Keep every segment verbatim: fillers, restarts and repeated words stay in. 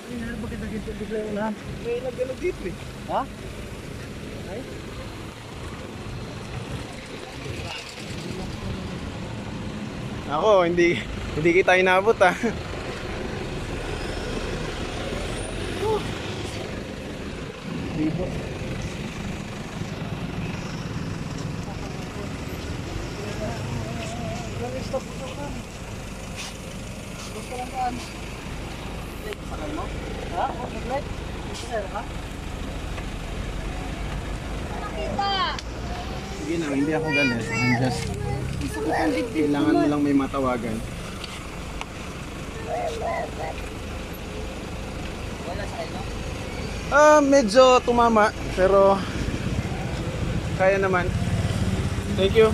Bakit nagito bigla yung ulan? May nag-ganog dito eh. Ha? Ay? Ako, hindi hindi kita inabot ah. Libo. Stop mo ka. Basta lang kaan. Sakay mo? Ha? Mag-light? Isa ka? Nakita! Sige na, hindi ako galit. I'm just kailangan mo lang may matawagan. Wala sa kayo? Ah, medyo tumama pero kaya naman. Thank you.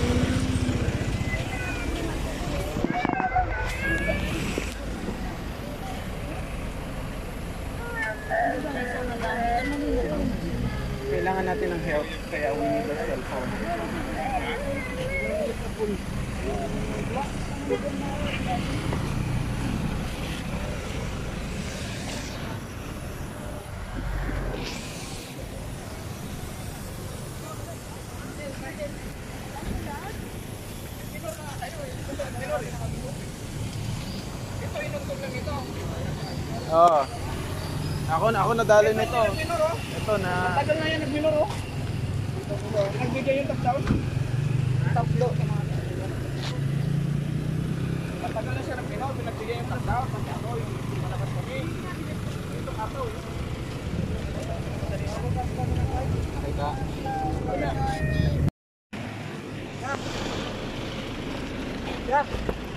Kailangan natin ng help kaya we need a cellphone. Ito inugtog lang ito. Oo. Ako na ako nadali nito. Ito na. Tagal na yan nagminor oh. Nagbigay yung touchdown. Tatlo. Matagal na siya nagminor, pinagbigay yung touchdown. Pati ako yung malakas kami. Ito kato eh. Teka. Yeah.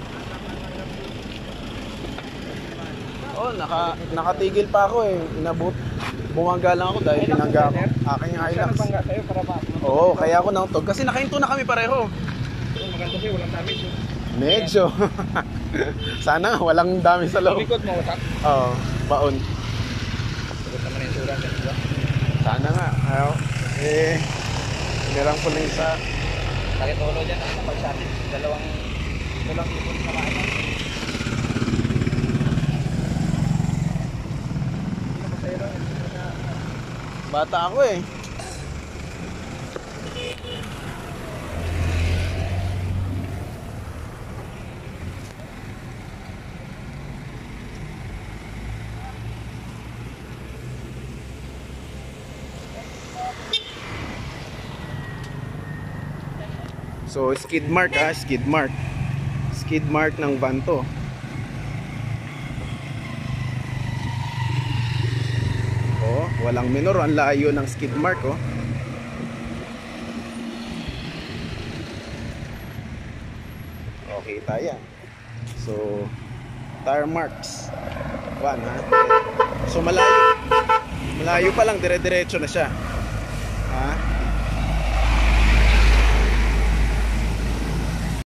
Oh, naka nakatigil pa ako eh. Inabot. Bumaga lang ako dahil binangga ako. Akin yung Hilux. Nabangga sa'yo para ba? Oo, kaya ako nautog. Kasi nakahinto na kami pareho. Maganda sa'yo, walang damage yun. Medyo. Sana nga, walang dami sa loob. Likod mo, wasak. Oo, baon. Sagot naman yung sura. Sana nga. Ayaw. Eh, nirang ko lang isa. Sakit ulo dyan, ang pagsabi. Dalawang, dalawang ipon sa maano. Bata ako eh. So skid mark ah, skid mark. Skid mark ng van to. Oh, walang minor, ang layo ng skid mark oh. Okay, tayo. So tire marks. Van ha. So malayo. Malayo pa lang, dire-diretso na siya.